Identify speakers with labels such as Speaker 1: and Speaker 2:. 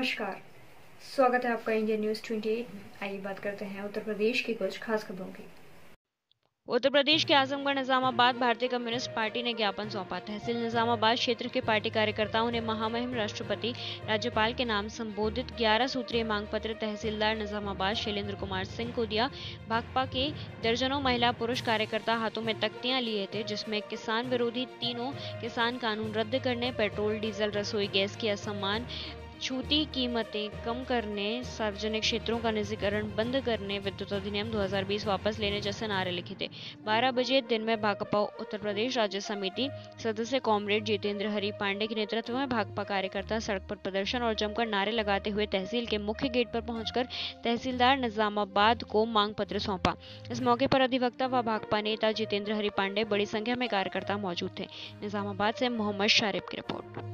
Speaker 1: नमस्कार, स्वागत है आपका इंडिया न्यूज 28 में। आइए बात करते हैं उत्तर प्रदेश की कुछ खास खबरों की।
Speaker 2: उत्तर प्रदेश के आजमगढ़ निजामाबाद भारतीय कम्युनिस्ट पार्टी ने ज्ञापन सौंपा। तहसील निजामाबाद क्षेत्र के पार्टी कार्यकर्ताओं ने महामहिम राष्ट्रपति राज्यपाल के नाम संबोधित 11 सूत्रीय मांग पत्र तहसीलदार निजामाबाद शैलेंद्र कुमार सिंह को दिया। भाकपा के दर्जनों महिला पुरुष कार्यकर्ता हाथों में तख्तियां लिए थे, जिसमें किसान विरोधी तीनों किसान कानून रद्द करने, पेट्रोल डीजल रसोई गैस की असमान छूती कीमतें कम करने, सार्वजनिक क्षेत्रों का निजीकरण बंद करने, विद्युत अधिनियम 2020 वापस लेने जैसे नारे लिखे थे। 12 बजे दिन में भाकपा उत्तर प्रदेश राज्य समिति सदस्य कॉमरेड जितेंद्र हरि पांडे के नेतृत्व में भाकपा कार्यकर्ता सड़क पर प्रदर्शन और जमकर नारे लगाते हुए तहसील के मुख्य गेट पर पहुंचकर तहसीलदार निजामाबाद को मांग पत्र सौंपा। इस मौके पर अधिवक्ता व भाकपा नेता जितेंद्र हरि पांडे, बड़ी संख्या में कार्यकर्ता मौजूद थे। निजामाबाद से मोहम्मद शारिब की रिपोर्ट।